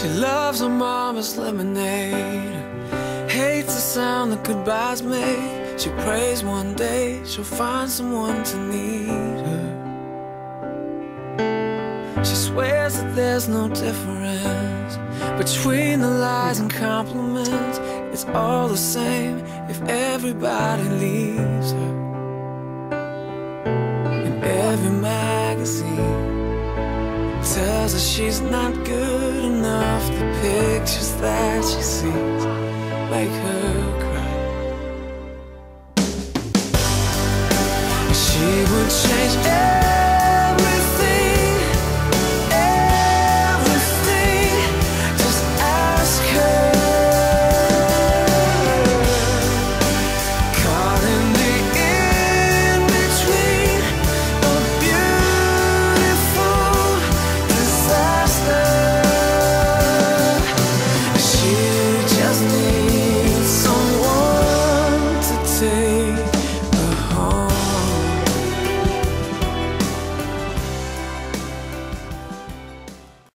She loves her mama's lemonade, hates the sound that goodbyes make. She prays one day she'll find someone to need her. She swears that there's no difference between the lies and compliments. It's all the same if everybody leaves her. In every magazine tells her she's not good enough. The pictures that she sees make her